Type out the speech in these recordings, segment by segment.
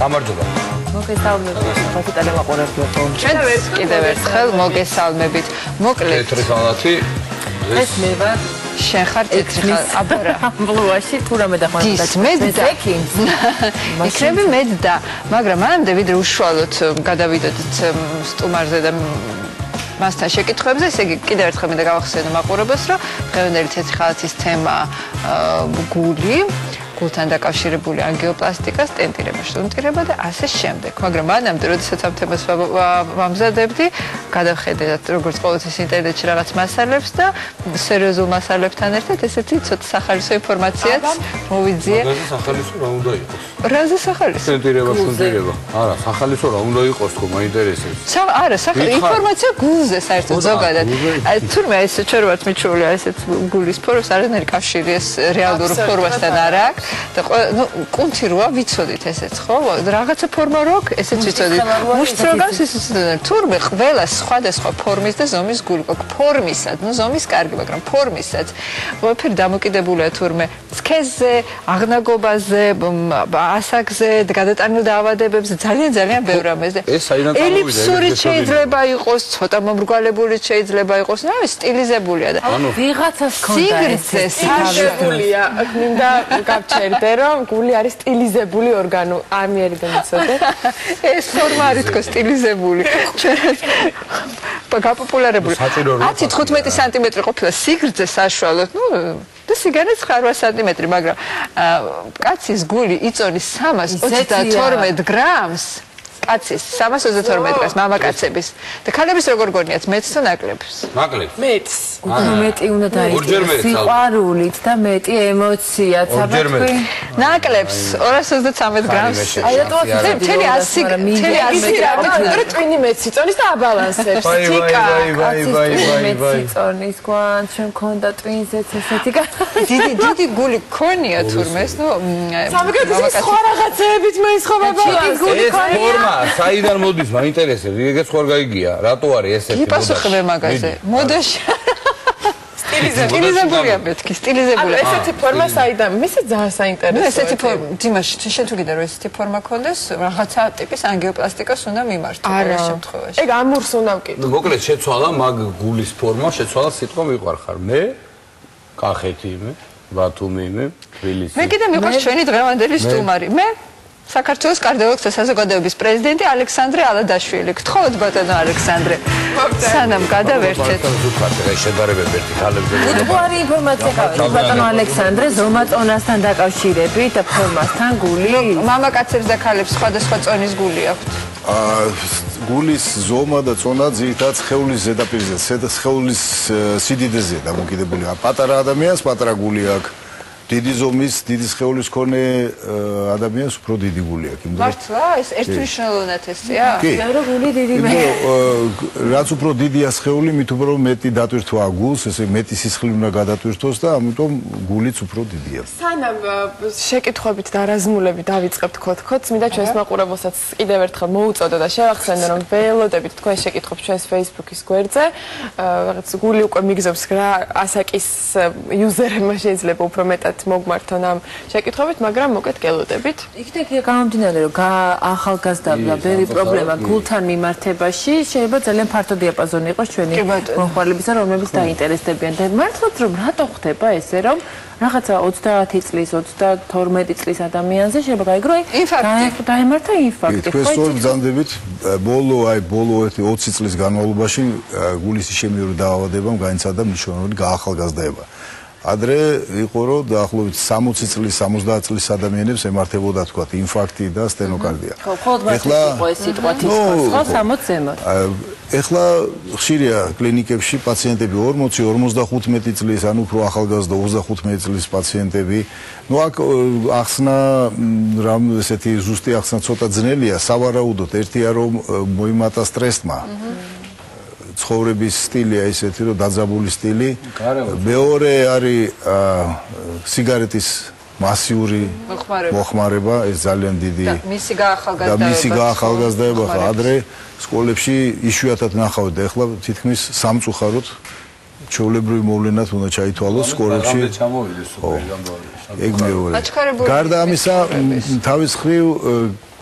გამარჯობა. მოგესალმებით, ტელემაყურებლებო. ჩვენ კიდევ ერთხელ მოგესალმებით. მოკლედ თეთრი ხალათი. ეს მე ვარ. შენ ხარ თეთრი ხალათი. აბარა, ბლუაში თუ რამე დახვეწდა. მედდა. იქნები მედდა, მაგრამ მანამდე ვიდრე უშუალოდ გადავიდოდით სტუმარზე და მასთან შეკითხვებზე, ესე იგი კიდევ ერთხელ მინდა გავახსენო მაყურებელს, რომ დღევანდელი თეთრი ხალათის თემა გული. გულთან დაკავშირებული ანგიოპლასტიკა, სტენტირება, შტუნტირება და ასე შემდეგ. მაგრამ მანამდე, როდესაც ამ თემას ვამზადებდი, გადავხედეთ როგორც ყოველთვის ინტერნეტში რაღაც მასალებს და სერიოზულ მასალებთან ერთად ესეთი ცოტა სახალისო ინფორმაციაც მოვიძიე. რაზე სახალისო რა უნდა იყოს? რაზე სახალისო? სტენტირება, შტუნტირება. არა, სახალისო რა უნდა იყოს თქო, მაინტერესებს. არა, ინფორმაცია გულზე საერთოდ ზოგადად. თურმე ეს ჩვენ ვართ მიჩვეული ესეთ გულის ფორმას, არანაირი კავშირი ეს რეალურ ფორმასთან არ აქვს. და ნუ კუნთი როა ვიცოდით ესეც ხო? რაღაცა ფორმა რო აქვს, ესეც ვიცოდით. მუშტროგავს ესეც თურმე ყველა სხვადასხვა ფორმის და ზომის გული გვაქვს. ფორმისად, ნუ ზომის კარგი, მაგრამ ფორმისაც ყველაფერი დამოკიდებულია თურმე სქესზე, აღნაგობაზე, ასაკზე, გადატანილ დაავადებებზე, ძალიან ბევრ ამაზე. ელიფსური შეიძლება იყოს, ცოტა მომრგვალებული შეიძლება იყოს, რავი, სტილიზებულია და ვიღაცას ქონდა სიგრძე საშუალია. მინდა გავჩერდე, რომ გული არის სტილიზებული ორგანო. ამიერიდან ვიცოდე. ეს ფორმა არის თქო სტილიზებული. გაპოპულარებული. 10-15 სანტიმეტრი ყოფილა სიგრძე საშუალოდ, ნუ და სიგანეც 8 სანტიმეტრი, მაგრამ კაცის გული იწონის 322 გრამს. კაცის 322 გრამს, მამაკაცების. და ქალების როგორ გონიათ, მეტს თუ ნაკლებს? ნაკლებს. მეტს. მეტი უნდა დაიწყოს. სიყვარულით და მეტი ემოციაც, აბა თქვი. ნაკლებს 233 გრამს. აი რატოაც მთელი 100 მეტრი ტვინი მეტს იწონის და აბალანსებს. ტიკა. ვაი. იწონის გვან, ჩვენ მქონდა ტვინზეც ესეთი. დიდი გული ქონია თურმე ეს, ნუ სამაგათი სხვა რაღაცეებით მე სხვა ბაბალანს. გული ქონია. საიდან მოდის, მაინტერესებს, ეგეც ხوار გაიგია, რატო არის ესეთი მოდა? იპასუხებ მაგაზე. მოდაში. სტილიზებულია მეთქი, სტილიზებული. ესეთი ფორმა საიდან? მისე ძალიან საინტერესოა. ესეთი ფორმა, დიმაში, შენ თუ კიდე რომ ესეთი ფორმა ქონდეს, რაღაცა ტიპის ანგიოპლასტიკას უნდა მიმართო ყოველ შემთხვევაში. ეგ ამურს უნდა ვკითხო. მოკლედ შეცვალა მაგ გულის ფორმა, შეცვალა სიტყვა მიყვარხარ. მე კახეთი მე, ბათუმი მე, თბილისი. მე კიდე მიყვარს ჩვენი დღევანდელი სტუმარი. მე საქართველოს კარდიოლოგთა საზოგადოების პრეზიდენტი ალექსანდრე ალადაშვილი. გთხოვთ ბატონო ალექსანდრე. სანამ გადავერთეთ. შედარებები ერთი ქალებზე. უთხარი ინფორმაცია გავიგეთ ბატონო ალექსანდრე ზომაწონასთან დაკავშირებით და ფორმასთან გული. მამაკაცებს და ქალებს სხვადასხვა წონის გული აქვთ. გულის ზომა და წონა ძირითადად სხეულის ზედაპირზე, სხეულის სიდიდეზე დამოკიდებულია. პატარა ადამიანს პატარა გული აქვს. დიდი ზომის, დიდი სხეულის მქონე ადამიანს უფრო დიდი გული აქვს. მართლა? ეს ერთმნიშვნელოვნად ესეა? კი. გული დიდი მე. რაც უფრო დიდია სხეული, მით უფრო მეტი დატვირთვა გულს, ესე მეტი სისხლი უნდა გადატვირთოს და ამიტომ გულიც უფრო დიდია. სანამ შეკითხვებით და რაზმულებით დავიწყებთ ქოთქოც, მინდა ჩვენს მაყურებელსაც კიდევ ერთხელ მოუწოდო და შევახსენო, რომ ველოდებით თქვენ შეკითხვებს ჩვენს Facebook-ის გვერდზე. რაღაც გული უკვე მიგზობს რა ასაკის იუზერებმა შეიძლება უფრო მეტად მოგმართონ ამ შეკითხვებით, მაგრამ მოკეთ გელოდებით. იქნებ გამომდინარე, რომ ახალგაზრდა ბევრი პრობლემა გულთან მიმართებაში შეიძლება ძალიან ფართო დიაპაზონი იყოს ჩვენი მომხმარებისა, რომლებიც დაინტერესდებიან. და მართლაც რომ რატო ხდება ესე, რომ რაღაცა 30 წლის, 32 წლის ადამიანზე შეიძლება გაიგრო, დაემართა ინფარქტი. თქვენ სწორად ბრძანდებით, ბოლო 20 წლის განმავლობაში გულის ისემიური დაავადებამ განიცადა მნიშვნელოვანი გაახალგაზრდაება. ადრე იყო რომ დაახლოებით 60 წლის 70 წლის ადამიანებს ემართებოდა თქვა ინფარქტი და სტენოკარდია. ეხლა იყო ეს სიტყვა თითქოს 60 ზემოთ. ეხლა ხშირია კლინიკებში პაციენტები 40-55 წლის, ან უფრო ახალგაზრდა 35 წლის პაციენტები. ნუ აქ ახსნა რამ ესეთი ზუსტი ახსნა ცოტა ძნელია, სავარაუდოდ ერთია რომ მოიმატა სტრესმა. ცხოვრების სტილია ისეთი, რომ დაძაბული სტილი. მეორე არის სიგარეტის მასიური მოხმარება, ეს ძალიან დიდი და მისი გაახალგაზრდაება ხა ადრე სკოლებში იშვიათად ნახავთ, ეხლა თითქმის სამწუხაროდ ჩვეულებრივი მოვლენად უნდა ჩაითვალოს სკოლებში. ეგ მეორე. გარდა ამისა, თავის მხრივ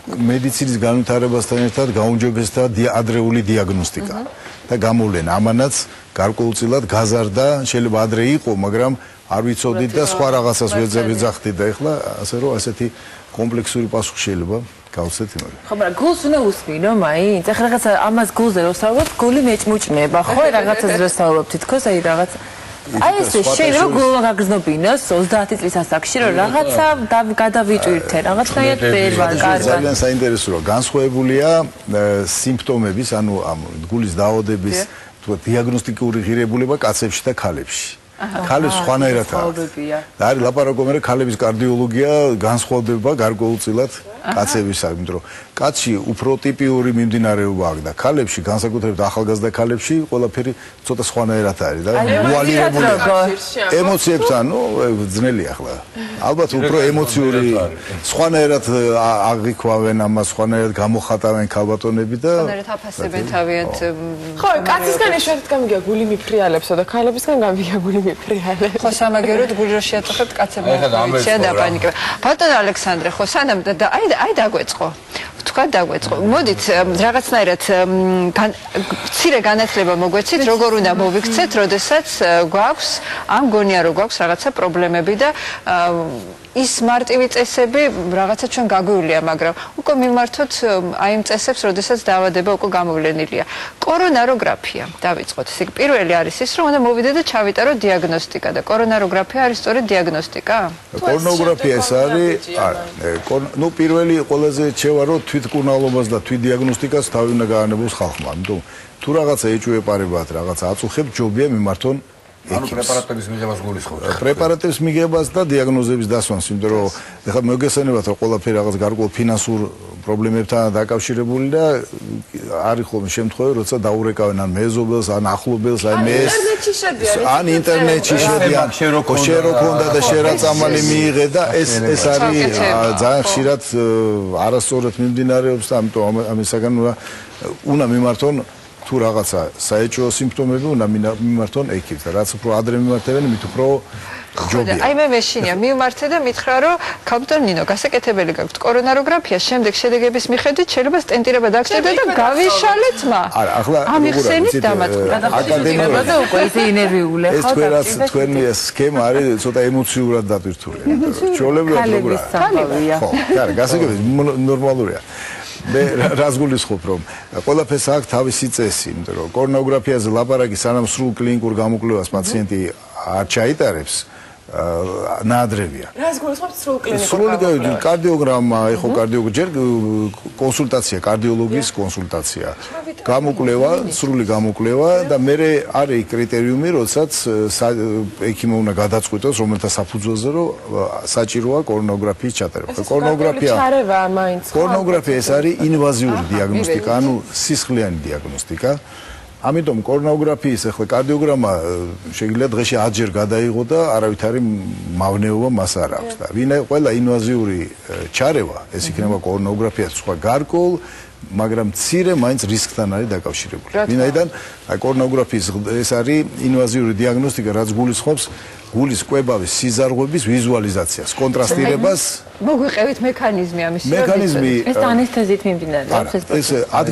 მედიცინის განვითარებასთან ერთად გაუმჯობესდა ადრეული დიაგნოსტიკა და გამოვლენა. ამანაც გარკვეულწილად გაზარდა, შეიძლება ადრე იყო, მაგრამ არ ვიცოდით და სხვა რაღაცას ვეძახდით და ეხლა ასე რომ ასეთი კომპლექსური პასუხი შეიძლება გავცეთ იმაზე. ხო, მაგრამ გულს უნდა უსმინო, მაინც. ახლა რაღაცა ამას გულზე რო ვსაუბრობ, გული მეჭმუჭმება, ხო, რაღაცას რო ვსაუბრობ, თითქოს აი რაღაც აი ეს შეიძლება გულმა გაგრძნობინოს 30 წლის ასაკში რომ რაღაცა გადავიჭირთე, რაღაცნაირად ვერ ვარ კარგად. ძალიან საინტერესოა, განსხვავებულია სიმპტომების, ანუ ამ გულის დაავადების თუ დიაგნოსტიკური ღირებულება კაცებში და ქალებში. ქალებს სხვანაირად აქვს. და არის ლაპარაკობენ რომ ქალების კარდიოლოგია განსხვავდება გარკვეულწილად კაცებისაგან, იმიტომ რომ კაცში უფრო ტიპიური მიმდინარეობა აქვს და ქალებში, განსაკუთრებით ახალგაზრდა ქალებში, ყველაფერი ცოტა სხვანაირად არის და უვალირებულია. ემოციებთან, ძნელი ახლა. ალბათ უფრო ემოციური სხვანაირად აღიქვავენ ამას, სხვანაირად გამოხატავენ ქალბატონები და სხვანაირად აფასებენ თავიანთ. ხო, კაცისგან ეშვეთით გამიგია გული მიფრიალებსო და ქალებისგან გამიგია გული მიფრიალებს. ხო, სამაგეროდ გული რო შეაწუხებთ კაცებმა ვიცია დაპანიკება. ბატონო ალექსანდრე, ხო, სანამ და აი დაგვეწყო. თქვა დაგვეწყო. მოდით რაღაცნაირად მცირე განათლება მოგვეცით, როგორ უნდა მოვიქცეთ, როდესაც გვაქვს, ამ გონია რომ გვაქვს რაღაცა პრობლემები და ის მარტივი წესები რაღაცა ჩვენ გაგვივლია, მაგრამ უკვე მიმართოთ აი იმ წესებს, როდესაც დაავადება უკვე გამოვლენილია. კორონაროგრაფია დავიწყოთ. ეს პირველი არის ის, რომ უნდა მოვიდე და ჩავიტარო დიაგნოსტიკა და კორონაროგრაფია არის სწორედ დიაგნოსტიკა? კორონაროგრაფია ეს არის, ნუ პირველი ყველაზე რჩევა რომ თვითკურნალობას და თვითდიაგნოსტიკას თავი უნდა გაანებოს ხალხმა. ამიტომ თუ რაღაცა ეჭვეპარებათ, რაღაცა აწუხებს, ჯობია მიმართონ ანუ პრეპარატების მიღებას გულისხმობთ. პრეპარატების მიღებას და დიაგნოზების დასვანს, იმიტომ რომ ეხლა მოგესალმებათ რომ ყველაფერი რაღაც გარკვეულ ფინანსურ პრობლემებთან დაკავშირებული და არის ხოლმე შემთხვევები, როცა დაურეკავენ ან მეზობელს, ან ახლობელს, ან მეს ან ინტერნეტში შედიან, შენ რო ქონდა და შენ რა წამალი მიიღე და ეს არის ძალიან ხშირად არასწორად მიმდინარეობს და ამიტომ ამისაგან უნდა მიმართონ თუ რაღაცა საეჭვო სიმპტომები უნდა მიმართონ ექიმს და რაც უფრო ადრე მიმართებენ, მით უფრო ჯობია. აი მე მეშინია მიმართე და მითხრა რომ ქალბატონ ნინო, გასაკეთებელი გაქვთ კორონაროგრაფია, შემდეგ შედეგების მიხედვით შეიძლება სტენტირება დაგჭირდა და გავიშალეთ მა. არა, ახლა ამიხსენით დამატყურა. აკადემიურად უკვე ისე ინერვიულია ხო? თქვენი სქემა არის ცოტა ემოციურად დატვირთული. ჩვეულებრივად როგორ არის? ხო, არა, გასაგებია, ნორმალურია. მე რას გულისხმობ რომ ყველაფერს აქვს თავისი წესი, იმიტომ რომ კორონაროგრაფიაზე ლაპარაკი სანამ სრულ კლინიკურ გამოკვლევას პაციენტი არ ჩაიტარებს ნაადრევია. რას გულისხმობთ სრულ კლინიკურ სრული კარდიოგრამა, ეხო ჯერ კონსულტაცია, კარდიოლოგის კონსულტაცია. გამოკვლევა, სრული გამოკვლევა და მე არის კრიტერიუმი, როდესაც ექიმმა უნდა გადაწყვიტოს, რომელთა საფუძველზე რომ საჭიროა კორონაროგრაფიის ჩატარება. კორონაროგრაფია ეს არის ინვაზიური დიაგნოსტიკა, ანუ სისხლიანი დიაგნოსტიკა. ამიტომ კორონაროგრაფიის ახლა კარდიოგრამა შეიძლება დღეში 10 ჯერ გადაიღო და არავითარი მავნეობა მას არ აქვს და ყველა ინვაზიური ჩარევა ეს იქნება კორონაროგრაფია სხვა გარკვეულ მაგრამ მცირე მაინც რისკთან არის დაკავშირებული. ვინაიდან აი კორონაროგრაფიის ეს არის ინვაზიური დიაგნოსტიკა, რაც გულისხმობს გულის კვებავის სიზარღვების ვიზუალიზაციას, კონტრასტირებას. მოგვიყევით მექანიზმი ამის. მექანიზმი ეს ანესთეზიით მიმდინარეობს ეს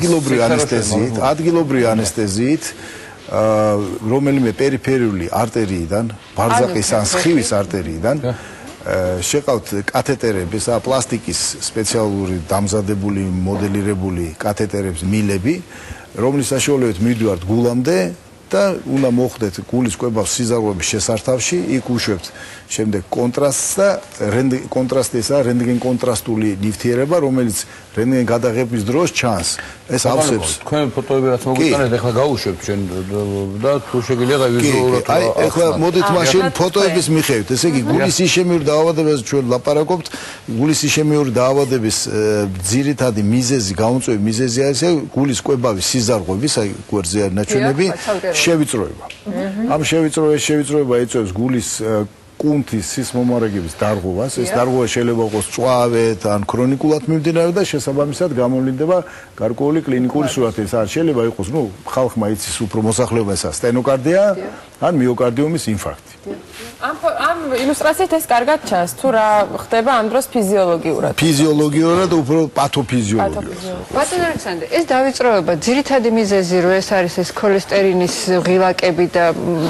ადგილობრივი ანესთეზიით რომელიმე პერიფერიული არტერიიდან, ბარზაყის ან სხივის არტერიიდან შეყავთ კათეტერები, პლასტიკის სპეციალური დამზადებული, მოდელირებული კათეტერების მილები, რომლის საშუალებით მივდივართ გულამდე და უნდა მოხდეთ გულის კვებავს სიზარღვების შესართავში, იქ უშვებთ შემდეგ კონტრასტს და კონტრასტისა რენტგენ კონტრასტული ნივთიერება, რომელიც რენტგენ გადაღების დროს ჩანს. ეს ავსებს. თქვენ ფოტოები რაც მოგვიტანეთ, ახლა გაუშვებთ ჩვენ და თუ შეგიძლია ვიზუალურად. აი, ახლა მოდით მაშინ ფოტოების მიხედვით, ესე იგი გულის ისემიური დაავადებაზე ჩვენ ლაპარაკობთ, გულის ისემიური დაავადების ძირითადი მიზეზი, გამომწვევი მიზეზი არის გულის კვებავის სიზარღვების, აი გვერდზე არის ნაჩვენები, შევიწროება. ამ შევიწროება ეწევს გულის კუნთის სისმომარაგების დარღვევას, ეს დარღვევა შეიძლება იყოს წვავეთ ან ქრონიკულად მიმდინარე და შესაბამისად გამოვლინდება გარკვეული კლინიკური სურათი. ეს არ შეიძლება იყოს, ხალხმა იცის უფრო მოსახლეობა ესა სტენოკარდია ან მიოკარდიუმის ინფარქტი. ამ ილუსტრაციით ეს კარგად ჩანს, თუ რა ხდება ამ დროს ფიზიოლოგიურად. ფიზიოლოგიურად და უფრო პათოფიზიოლოგიურად. ბატონ ალექსანდრე, ეს დავიწყროება ძირითადი მიზეზი რო ეს არის ეს ქოლესტერინის ღილაკები და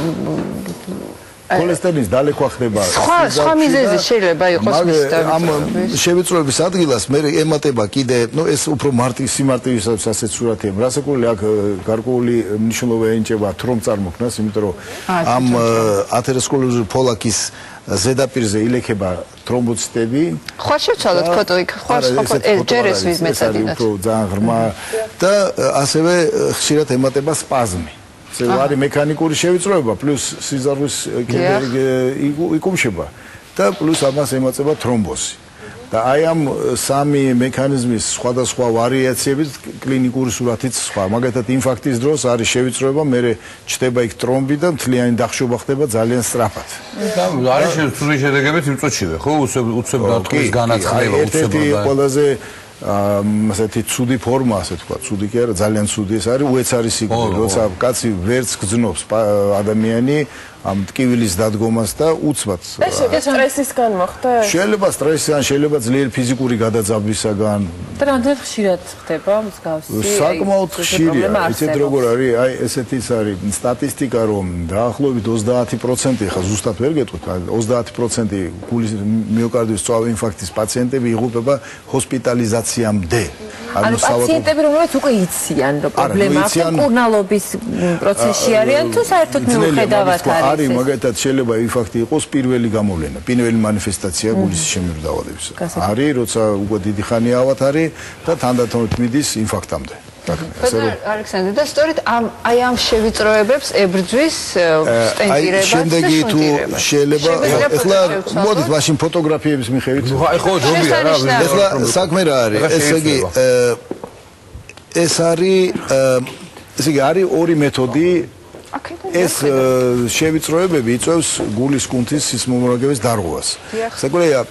ქოლესტერინის დალექვა ხდება. სხვა მიზეზი შეიძლება იყოს მის ამ შევიწროების ადგილას მე ემატება კიდე, ეს უფრო სიმარტივისათვის ასეთ სურათია. რასაკვირველი აქ გარკვეული მნიშვნელობა ენიჭება თრომ წარმოქმნას, იმიტომ რომ ამ ათეროსკლეროზული ფოლაკის ზედაპირზე ილექება თრომბოციტები. ხო შევცვალოთ ფოტო იქ, ხო ეს ჯერ ეს ვიზმეცადინათ. უფრო ძალიან ღრმა და ასევე ხშირად ემატება სპაზმი. არის მექანიკური შევიწროება პლუს სიზარვის კედელი იკუმშება და პლუს ამას ემაწება თრომბოზი. და აი ამ სამი მექანიზმის სხვადასხვა ვარიაციებით კლინიკური სურათიც სხვა. მაგალითად ინფარქტის დროს არის შევიწროება, მერე ჩდება იქ ტრომბი და მთლიანი დახშობა ხდება ძალიან სწრაფად. არის ცუდი შედეგებიც იმ წუთშივე, ხო? უცებ დათქვის განაცხადება, ერთ-ერთი ყველაზე ასეთი ცუდი ფორმა, ასე თქვა, ცუდი კი არა, ძალიან ცუდი ეს არის, უეცარი სიკვდილი, როცა კაცი ვერც გძნობს ადამიანი ამ ტკივილის დადგომას და უცბად. ეს სტრესისგან მოხდა? შეიძლება სტრესისგან, შეიძლება ძლიერი ფიზიკური გადაძაბვისაგან. და რამდენად ხშირად ხდება მსგავსი? საკმაოდ ხშირია, იცით როგორ არის, აი ესეთი ის არის სტატისტიკა, რომ დაახლოებით 30% ხა ზუსტად ვერ გეტყვით, 30% გულის მიოკარდიის სწავ ინფარქტის პაციენტები იღუპება ჰოსპიტალიზაციამდე. ანუ პაციენტები რომლებიც უკვე იციან, რომ პრობლემა აქვს, მკურნალობის პროცესში არიან თუ საერთოდ მიუხედავად არის მაგალითად შეიძლება ინფარქტი იყოს პირველი გამოვლენა, პირველი მანიფესტაცია გულის შემევრ დაავადებისა. არის, როცა უკვე დიდი ხანია ავათარი და თანდათანობით მიდის ინფარქტამდე. ალექსანდრე, და სწორედ აი ამ შევიწროებებს ებრძვის სტენტირება. შემდეგი თუ შეიძლება ეხლა მოდით მაშინ ფოტოგრაფიების მიხედვით. აი ხო ჯობია რა. ეხლა საქმე რა არის? ესე იგი ეს არის ორი მეთოდი. ეს შევიწროებები იწვევს გულის კუნთის სისმომარაგების დარღვევას. საკვირია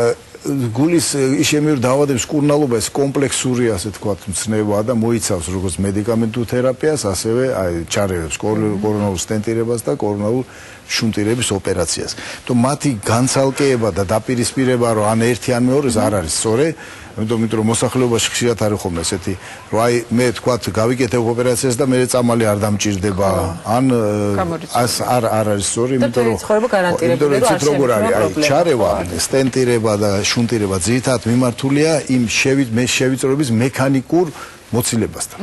გულის შემევრ დაავადების მკურნალობა ეს კომპლექსური, ასე თქვა, მცნებაა და მოიცავს როგორც მედიკამენტურ თერაპიას, ასევე ჩარევებს, კორონარულ სტენტირებას და კორონარულ შუნტირების ოპერაციას. თუმცა მათი განცალკეება და დაპირისპირება, რომ ან ერთი ან მეორე არ არის სწორი. იმიტომ რომ მოსახლეობაში ხშირად არის ხოლმე ესეთი, რომ აი მე თქვა გავიკეთებ ოპერაციას და მე წამალი არ დამჭირდება, ან არ არის სწორი, იმიტომ რომ იცით როგორ არის, აი ჩარევა, სტენტირება და შუნტირება ძირითადად მიმართულია იმ შევიწროების მექანიკურ მოცილებასთან.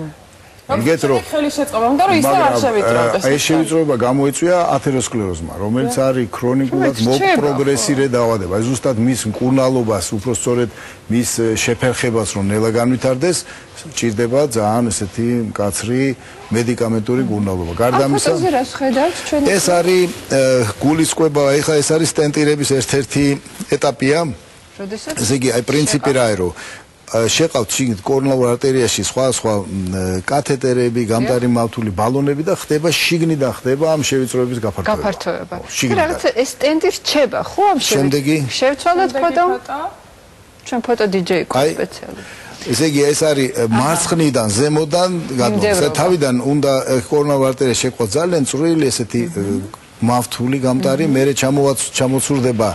იგეთ რომ ხელი შეწყობა უნდა რომ ისე არ შევიწროდეს. აი შევიწროება გამოიწვია ათეროსკლეროზმა, რომელიც არის ქრონიკულად მოპროგრესირე დაავადება. აი ზუსტად მის მკურნალობას, უფრო სწორედ მის შეფერხებას რომ ნელა განვითარდეს, ჭირდება ძალიან ესეთი მკაცრი მედიკამენტური მკურნალობა. გარდა ამისა, ეს არის გულისწყობა, ეხლა ეს არის სტენტირების ერთ-ერთი ეტაპია. ესე იგი, აი პრინციპი რა არის, რომ შეყავთ შიგნით კორონარულ არტერიაში სხვა კათეტერები, გამტარი მავთული ბალონები და ხდება შიგნიდან ხდება ამ შევიწროების გაფართოება. რაღაც ეს სტენტი რჩება, ხო ამ შევცვალოთ ფოტო? ჩვენ ფოტო DJ გვაქვს სპეციალურად. ესე იგი ეს არის მარცხნიდან ზემოდან გადმოდის. თავიდან უნდა კორონარულ არტერიაში შეყვა ძალიან წვრილი ესეთი მავთული გამტარი, მერე ჩამოცურდება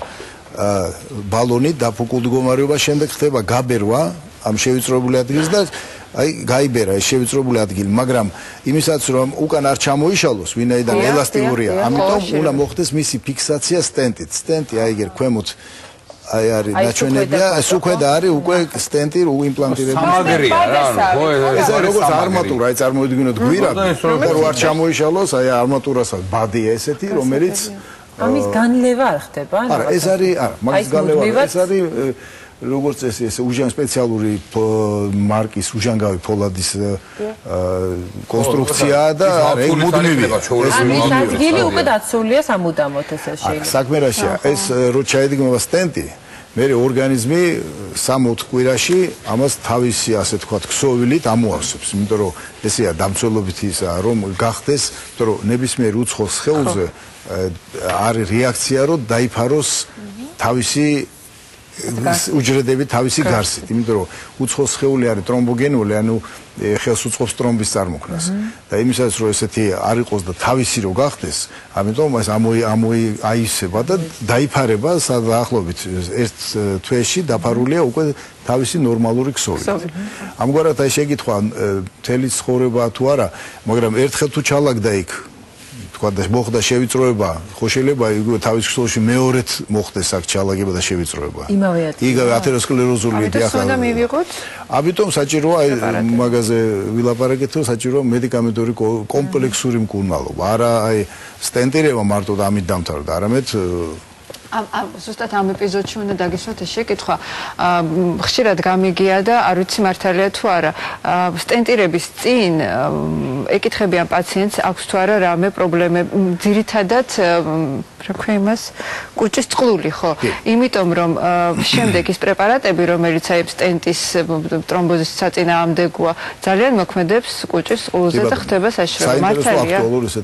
ბალონი დაფუკულ მდგომარეობაში, შემდეგ ხდება გაბერვა ამ შევიწროებული ადგილს და აი გაიბერა ეს შევიწროებული ადგილი, მაგრამ იმისაც რომ უკან არ ჩამოიშალოს, ვინაიდან ელასტიურია, ამიტომ უნდა მოხდეს მისი ფიქსაცია სტენტით. სტენტი აი ეგერ ქვემოთ აი არის ნაჩვენებია, ეს უკვე და არის უკვე სტენტი იმპლანტირებული. სამაგერია რა, ხო ეს როგორც არმატურა, აი წარმოიდგინოთ გვირაბი, რომ არ ჩამოიშალოს, აი არმატურასაც ბადია ესეთი, რომელიც ამის განლევა არ ხდება? არა, ეს არის, არა, მაგის განლევა ეს არის როგორც ეს სპეციალური მარკის უჟანგავი ფოლადის კონსტრუქცია და მუდმივია. ამის ადგილი უკვე დაცულია სამუდამოდ ესე შეიძლება. საქმე რაშია, ეს რო ჩაედგმება სტენტი, მე ორგანიზმი 3-4 კვირაში ამას თავისი, ასე თქვათ, ქსოვილით ამოავსებს, იმიტომ რომ ესეა დამცველობით ისა, რომ გახდეს, იმიტომ რომ ნებისმიერ უცხო სხეულზე არის რეაქცია, რომ დაიფაროს თავისი უჯრედები თავისი გარსით, იმიტომ რომ უცხო სხეული არის ტრომბოგენული, ანუ ხელს უწყობს ტრომბის წარმოქმნას. და იმისათვის რომ ესეთი არ იყოს და თავისი რო გახდეს, ამიტომ ეს აისება და დაიფარება დაახლოებით ერთ თვეში დაფარულია უკვე თავისი ნორმალური ქსოვით. ამგვარად აი შეკითხვა მთელი ცხოვრება თუ არა, მაგრამ ერთხელ თუ ჩალაგდა იქ და მოხდა შევიწროება, ხო შეიძლება იგივე თავის ქსოვში მეორედ მოხდეს აქ ჩალაგება და შევიწროება. იგივე ათეროსკლეროზული დიახაზი. ამიტომ მივიღოთ. ამიტომ საჭიროა მაგაზე ვილაპარაკეთ, რომ საჭიროა მედიკამენტური კომპლექსური მკურნალობა. არა აი სტენტირება მარტო ამით დამთავრდა, არამედ ზუსტად ამ ეპიზოდში უნდა დაგისვათ ეს შეკითხვა. ხშირად გამიგია და არ ვიცი მართალია თუ არა. სტენტირების წინ ეკითხებიან პაციენტს აქვს თუ არა რამე პრობლემები, ძირითადად რა ქვია იმას, კუჭის წყლული, ხო? იმიტომ რომ შემდეგ ის პრეპარატები, რომელიც აი სტენტის ტრომბოზის საწინააღმდეგოა, ძალიან მოქმედებს კუჭის წყლულზე და ხდება საშუალება. მართალია.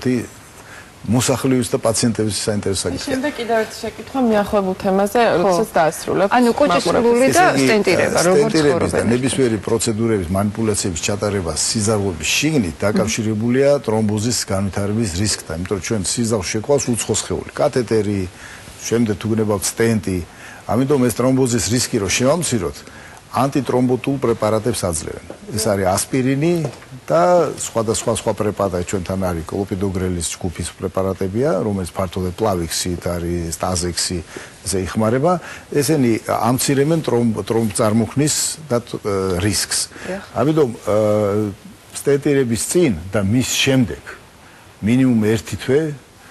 მოსახლეობის და პაციენტების საინტერესო საკითხია. შემდეგ კიდევ ერთი შეკითხვა მიახლოებულ თემაზე, როდესაც დაასრულებ. ანუ კუჭის წყლული და სტენტირება, როგორც სტენტირების და ნებისმიერი პროცედურების მანიპულაციების ჩატარება სიზარღვების შიგნით დაკავშირებულია ტრომბოზის განვითარების რისკთან, იმიტომ რომ ჩვენ სიზარღვს შეგვყავს უცხო სხეული, კათეტერი, შემდეგ თუ გნებავთ სტენტი, ამიტომ ეს ტრომბოზის რისკი რო შევამციროთ, ანტიტრომბოტულ პრეპარატებს აძლევენ. ეს არის ასპირინი და სხვა პრეპარატები ჩვენთან არის კლოპიდოგრელის ჯგუფის პრეპარატებია, რომელიც ფართოდ პლავიქსით არის, სტაზექსი ესე იხმარება. ესენი ამცირებენ ტრომბ წარმოქმნის და რისკს. ამიტომ სტენტირების წინ და მის შემდეგ მინიმუმ 1 თვე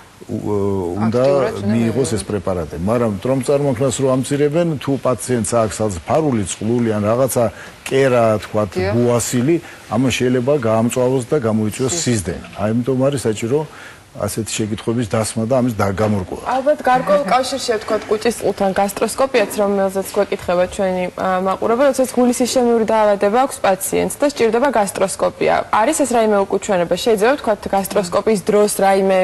უნდა მიიღოს ეს პრეპარატები, მაგრამ ტრომბ წარმოქმნას რო ამცირებენ, თუ პაციენტს აქვს ფარული წყლული ან რაღაცა კერა, თქვათ, ბუასილი, ამან შეიძლება გაამწვავოს და გამოიწვიოს სიზდენი. ამიტომ არის საჭირო ასეთი შეკითხვების დასმა და ამის გამორკვევა. ალბათ გარკვეულ კავშირში ვთქვათ კუჭის წყლთან გასტროსკოპიაც, რომელზეც გვეკითხება ჩვენი მაყურებელი, როდესაც გულის ისჩემიური დაავადება აქვს პაციენტს და სჭირდება გასტროსკოპია. არის ეს რაიმე უკუჩვენება? შეიძლება ვთქვათ გასტროსკოპიის დროს რაიმე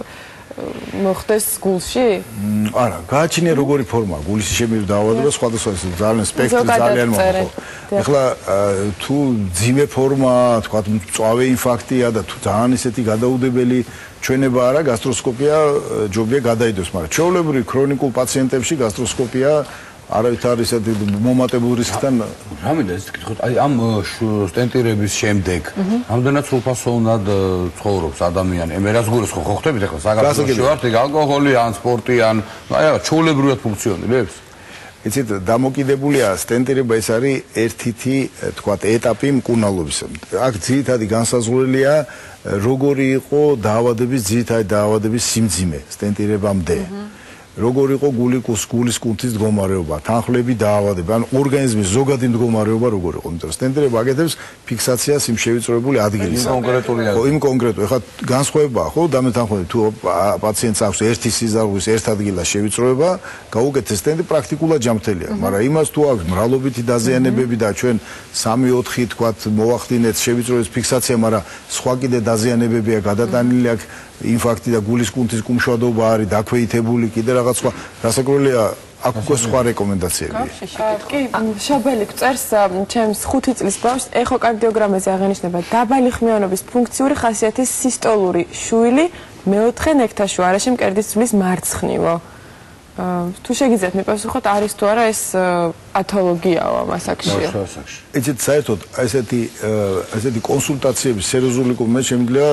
მოხდეს გულში? არა, გააჩნია როგორი ფორმაა გულის ისჩემიური დაავადება, სხვადასხვა ძალიან სპექტრი ძალიან მოხდა. ეხლა თუ ძიმე ფორმა, თქვათ, მწვავე ინფარქტია და თუ ძალიან ისეთი გადაუდებელი ჩვენება არა, გასტროსკოპია ჯობია გადაიდოს, მაგრამ ჩვეულებრივ ქრონიკულ პაციენტებში გასტროსკოპია არავით არის ესეთი მომატებულ რისკთან. რამე და ეს კითხოთ, აი ამ სტენტირების შემდეგ ამდენად სრულფასოვნად ცხოვრობს ადამიანი. მე რას გულს ხო ხვდებით ახლა საქართველოში ვართ, ეგ ალკოჰოლი ან სპორტი ან აი რა ჩვეულებრივად ფუნქციონირებს? იცით, დამოკიდებულია სტენტირება, ეს არის ერთ-ერთი, თქვათ, ეტაპი მკურნალობისა. აქ ძირითადი განსაზღვრელია როგორი იყო დაავადების ძირითადი დაავადების სიმძიმე სტენტირებამდე. როგორი იყო გულის კუნთის მდგომარეობა, თანხლები დაავადება, ან ორგანიზმის ზოგადი მდგომარეობა როგორი იყო. იმიტომ რომ სტენტირება აკეთებს ფიქსაციას იმ შევიწროებული ადგილისა. იმ კონკრეტულ. ეხლა განსხვავებაა, ხო, დამეთანხმებით, თუ პაციენტს აქვს ერთი სიზარღვის ერთ ადგილას შევიწროება, გაუკეთეს სტენტი პრაქტიკულად ჯანმრთელია. მაგრამ იმას თუ აქვს მრავლობითი დაზიანებები და ჩვენ 3-4 თქვათ მოვახდინეთ შევიწროების ფიქსაცია, მაგრამ სხვა კიდე დაზიანებებია გადატანილი აქ ინფარქტი და გულის კუნთის კუმშვადობა არის დაქვეითებული, კიდე რაღაც სხვა რასაკვირველია აქ უკვე სხვა რეკომენდაციებია. კი, შაბელი წერს ჩემს 5 წლის ბავშვს ეხოკარდიოგრამაზე აღენიშნება დაბალი ხმიანობის ფუნქციური ხასიათის სისტოლური შუილი მეოთხე ნექტაშუარაში მკერდის ძვლის მარცხნივო. თუ შეგიძლიათ მიპასუხოთ, არის თუ არა ეს პათოლოგიაო ამ ასაკშია? ეცეთ საერთოდ ესეთი კონსულტაციები სერიოზული მე შემიძლია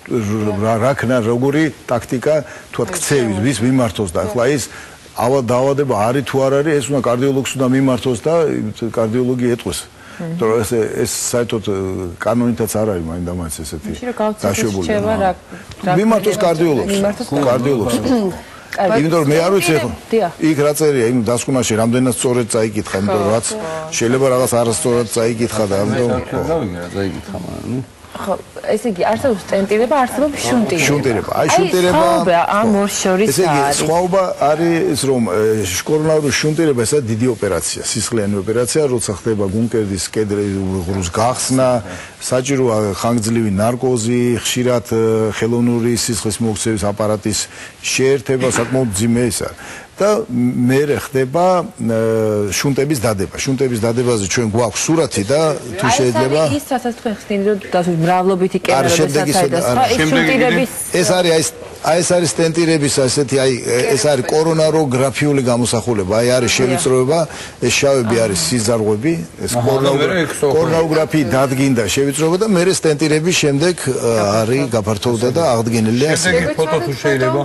რაქნა როგორი ტაქტიკა თქვათ ქცევის ვის მიმართოს და ახლა ის დაავადება არის თუ არ არის, ეს უნდა კარდიოლოგს უნდა მიმართოს და კარდიოლოგი ეტყვის. იმიტომ რომ ეს საერთოდ კანონითაც არ არის მაინდა-მაინც ესეთი დაშვებული. მიმართოს კარდიოლოგს. იმიტომ რომ მე არ ვიცი ხო იქ რა წერია იმ დასკვნაში რამდენად სწორად წაიკითხა, იმიტომ რომ რაც შეიძლება რაღაც არასწორად წაიკითხა და ამიტომ რა წაიკითხა, მაგრამ ხო, ესე იგი, არსებობს სტენტირება, არსებობს შუნტირება. შუნტირება. აი შუნტირება ამ ორ შორის ესე იგი, სხვაობა არის რომ კორონარული შუნტირება ესა დიდი ოპერაცია, სისხლიანი ოპერაცია, როცა ხდება გულმკერდის კედრის გახსნა, საჭიროა ხანგრძლივი ნარკოზი, ხშირად ხელოვნური სისხლის მოქცევის აპარატის შეერთება, საკმაოდ ძიმე ისა. და მერე ხდება შუნტების დადება. შუნტების დადებაზე ჩვენ გვაქვს სურათი და თუ შეიძლება ის რასაც თქვენ ხსნით რომ მრავლობითი კერებსაც და სხვა შუნტირების ეს არის ეს არის სტენტირების ასეთი აი ეს არის კორონაროგრაფიული გამოსახულება. აი არის შევიწროება, ეს შავები არის სიზარღვები, ეს კორონაროგრაფი დადგინდა შევიწროება და მერე სტენტირების შემდეგ არის გაფართოვდა და აღდგენილია. შემდეგი ფოტო თუ შეიძლება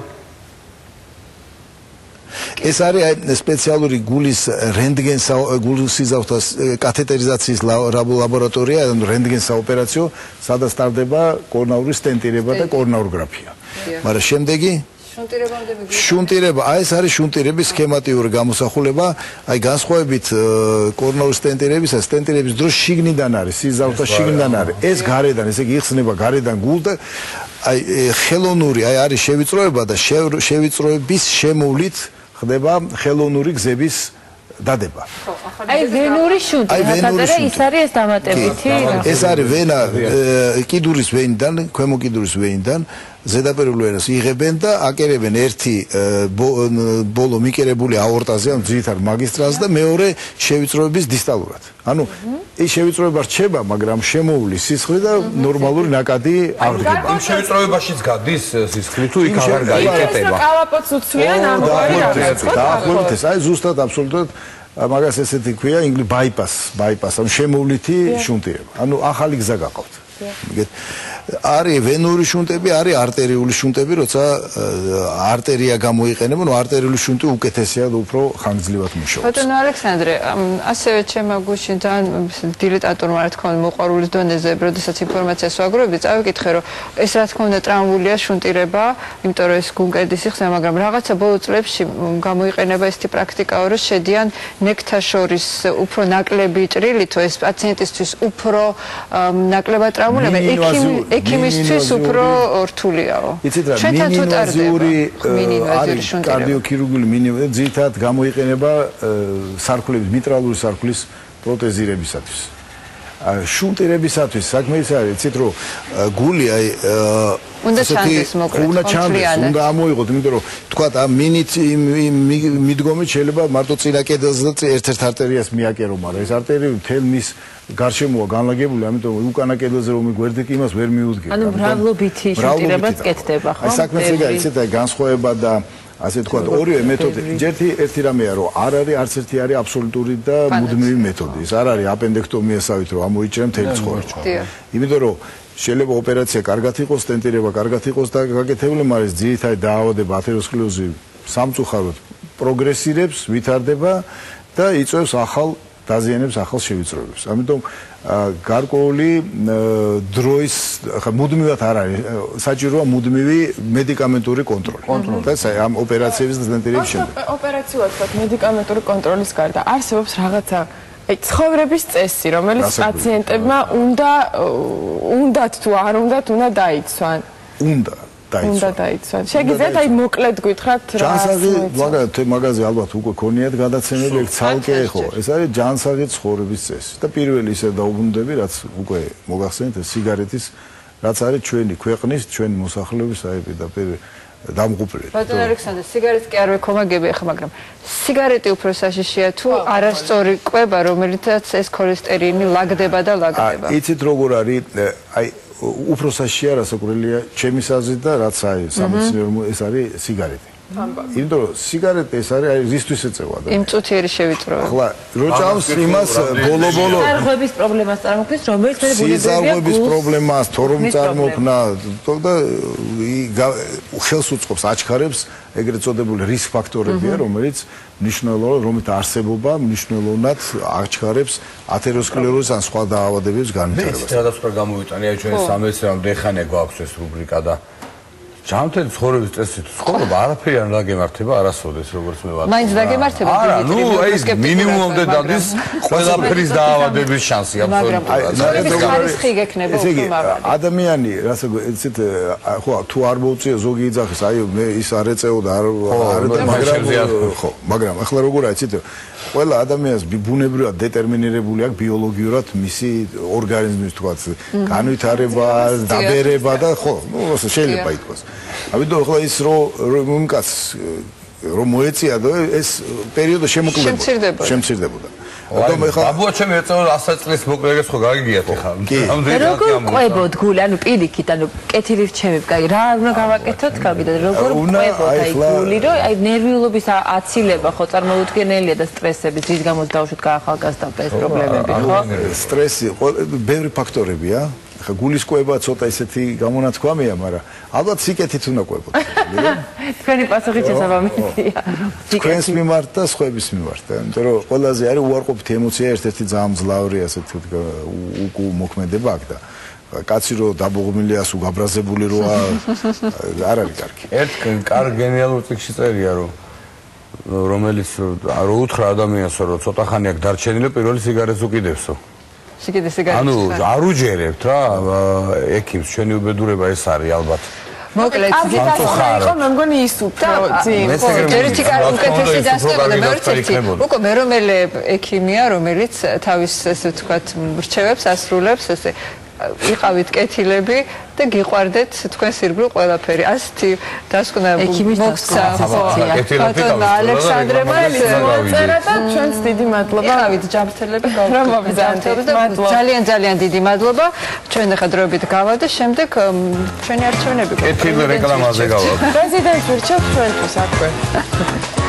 ეს არის სპეციალური გულის გულსიზავთას კათეტერიზაციის ლაბორატორია, რენტგენ საოპერაციო, სადაც ტარდება კორონარული სტენტირება და კორონაროგრაფია. მაგრამ შემდეგი შუნტირება, აი ეს არის შუნტირების სქემატიური გამოსახულება, აი განსხვავებით კორონარული სტენტირებისა, სტენტირების დროს შიგნიდან არის, სიზავთა შიგნიდან არის. ეს გარედან, ესე იგი იხსნება გარედან გულ და აი ხელოვნური, აი არის შევიწროება და შევიწროების შემოვლით ხდება ხელოვნური გზების დადება. აი ვენური შუნტირება, ის არის ეს დამატებითი. ეს არის ვენა კიდურის ვენიდან, ქვემო კიდურის ვენიდან ზედაპირულ ვენას იღებენ და აკერებენ ერთი ბოლო მიკერებული აორტაზე, ან ძირითად მაგისტრალს და მეორე შევიწროების დისტალურად. ანუ ეს შევიწროება რჩება, მაგრამ შემოუვლის სისხლი და ნორმალური ნაკადი აღდგება. იმ შევიწროებაშიც გადის სისხლი თუ იქ აღარ გაიკეტება. კალაპოც უცვლიან ამგვარი რამე. დაახლოებით ეს აი ზუსტად აბსოლუტურად მაგას ესეთი ქვია ინგლისურად bypass, ანუ შემოვლითი შუნტირება. ანუ ახალი გზა გაყავთ. არის ვენური შუნტები, არის არტერიული შუნტები, როცა არტერია გამოიყენება, ნუ არტერიული შუნტი უკეთესია და უფრო ხანგრძლივად მუშაობს. ბატონო ალექსანდრე, ასევე ჩემო გუშინ ძალიან დილეტანტურმა რა თქმა უნდა მოყვარულის დონეზე, როდესაც ინფორმაციას ვაგროვებდი, წავიკითხე, რომ ეს რა თქმა უნდა ტრამვულია შუნტირება, იმიტომ რომ ეს გულმკერდის იხსნება, მაგრამ რაღაცა ბოლო წლებში გამოიყენება ესეთი პრაქტიკაა, რომ შედიან ნექტაშორის უფრო ნაკლები ჭრილი, თუ ეს პაციენტისთვის უფრო ნაკლებად ტრამულება, ექიმისთვის უფრო რთულიაო. იცით რა, მინინვაზიური არის კარდიოქირურგიული მინინვაზიური, ძირითადად გამოიყენება სარქლების, მიტრალური სარქლის პროტეზირებისათვის. შუნტირებისათვის საქმე ის არის, იცით რომ გული აი უნდა ჩანდეს მოკლედ, უნდა ამოიღოთ, იმიტომ რომ თქვათ ამ მიდგომით შეიძლება მარტო წინა კედელზე და ერთ-ერთ არტერიას მიაკერო, მაგრამ ეს არტერი მთელ მის გარშემოა განლაგებული, ამიტომ უკანა კედელზე რომ მიგვერდეთ, იმას ვერ მიუდგება. ანუ მრავლობითი შუნტირებაც კეთდება, ხო? აი საქმეც ეგაა, იცით აი განსხვავება და ასე თქვათ ორივე მეთოდი. ერთი რამეა, რომ არ არის არც ერთი არის აბსოლუტური და მუდმივი მეთოდი. ეს არ არის აპენდექტომიასავით რომ ამოიჭრა მთელი ცხოვრება. იმიტომ რომ შეიძლება ოპერაცია კარგად იყოს, სტენტირება კარგად იყოს და გაკეთებული, მაგრამ ძირითადი დაავადება ათეროსკლეროზი სამწუხაროდ პროგრესირებს, ვითარდება და იწვევს დაზიანებს ახალ შევიწროებებს. ამიტომ გარკვეული დროის მუდმივად არ არის, საჭიროა მუდმივი მედიკამენტური კონტროლი. და ამ ოპერაციების და სტენტირების შემდეგ. ოპერაციულად ვთქვათ, მედიკამენტური კონტროლის გარდა არსებობს რაღაცა ცხოვრების წესი, რომელიც პაციენტებმა უნდათ თუ არ უნდათ, უნდა დაიცვან. უნდა დაიცვან. შეგიძლიათ აი მოკლედ გითხრათ რა. ჯანსაღი, მაგაზე ალბათ უკვე ქონიათ გადაცემები, ცალკე ხო. ეს არის ჯანსაღი ცხოვრების წესი. და პირველი ისე დაუბრუნდები, რაც უკვე მოგახსენეთ, სიგარეტის, რაც არის ჩვენი ქვეყნის, ჩვენი მოსახლეობის აი პირდაპირ დამღუპლელი. ბატონო ალექსანდრე, სიგარეტს კი არ ვექომაგები ახლა, მაგრამ სიგარეტი უფრო საშიშია თუ არასწორი კვება, რომელიცაც ეს ქოლესტერინი ლაგდება და ლაგდება. იცით როგორ არის, აი უფრო საშიშია რასაკვირველია ჩემის აზრით და რაც აი სამეცნიერო ეს არის სიგარეტი. იმიტომ რომ სიგარეტი ეს არის აი რისთვის ეწევა და იმ წუთიერი შევიწროება. ახლა რო ჭამს იმას ბოლო-ბოლო სიზარღვების პრობლემას წარმოქმნის, რომელიც მე ბუნებრივია სიზარღვების პრობლემას თორემ წარმოქმნა და ხელს უწყობს აჩქარებს ეგრეთ წოდებული რისკ ფაქტორებია, რომელიც რომით არსებობა მნიშვნელოვნად აჩქარებს ათეროსკლეროზის ან სხვა დაავადებების განვითარებას. ეს რადაც უფრო გამოვიტანე, აი ჩვენ სამეცნიერო დეხანე გვაქვს ეს რუბრიკა და ჯანმრთელი ცხოვრების წესით ცხოვრობა არაფერი არ დაგემართება არასოდეს როგორც მე ვარ. მაინც დაგემართება არა, ნუ ეს მინიმუმამდე დადის ყველაფრის დაავადების შანსი აბსოლუტურად. ხარისხი გექნება უფრო. ადამიანი, რასაც იცით, ხო, თუ არ მოუწია ზოგი იძახის, აი მე ის არ ეწეოდა, მაგრამ ახლა როგორ იცით, ყველა ადამიანს ბუნებრივად დეტერმინირებული აქვს ბიოლოგიურად მისი ორგანიზმის თქვა განვითარება, დაბერება და ხო, ნუ შეიძლება ითქვას. ამიტომ ახლა ის რომ კაც რომ მოეწიადო ეს პერიოდი შემცირდებოდა. აბუა ჩემი ეწევა 100 წლის მოკლეგეს ხო გაგიგიათ ხა. როგორ ყვებოდ გული, ანუ პირიქით, ანუ კეთილი რჩევები, კაი, რა უნდა გავაკეთოთ, გავიდა, როგორ ყვებოდ აი გული, რომ აი ნერვიულობის აცილება ხო წარმოუდგენელია და სტრესების, რის გამოც დაუშვით გაახალგაზრდა ეს პრობლემები, ხო? სტრესი, ბევრი ფაქტორებია. ხა გულის კვება ცოტა ისეთი გამონათქვამია, მაგრამ ალბათ სიკეთით უნდა ყვებოთ. თქვენი პასუხი შესაბამისია. თქვენს მიმართ და სხვების მიმართ. იმიტომ რომ ყველაზე არის უარყოფითი ემოცია, ერთ-ერთი ძალიან მძლავრი ასეთი უკმოქმედება აქ და კაცი რო დაბოღმილია, სულ გაბრაზებული როა არ არის კარგი. ერთ კარგ გენიალურ წიგნში წერია რომელიც რო უთხრა ადამიანს რომ ცოტა ხანი აქ დარჩენილი პირველი სიგარეტს უკიდევსო. ანუ არ უჯერებთ რა ექიმს ჩვენი უბედურება ეს არის ალბათ. მოკლედ იყო მე მგონი ის უფრო ძიმ. ერთი უკეთესი დასწრება და ერთი უკვე მე რომელი ექიმია რომელიც თავის ესე ვთქვათ მრჩევებს ასრულებს ესე იყავით კეთილები და გიყვარდეთ თქვენ სირგლო ყველაფერი. ასეთი დასკვნა მოგცა ბატონმა ალექსანდრემ მოწერა და ჩვენს დიდი მადლობა. იყავით ჯანმრთელები გავგზავნეთ. ძალიან დიდი მადლობა. ჩვენ ახლა დროებით გავა და შემდეგ ჩვენი არჩევნები. კეთილი რეკლამაზე გავა. პრეზიდენტს ვირჩევთ ჩვენთვის აქვე.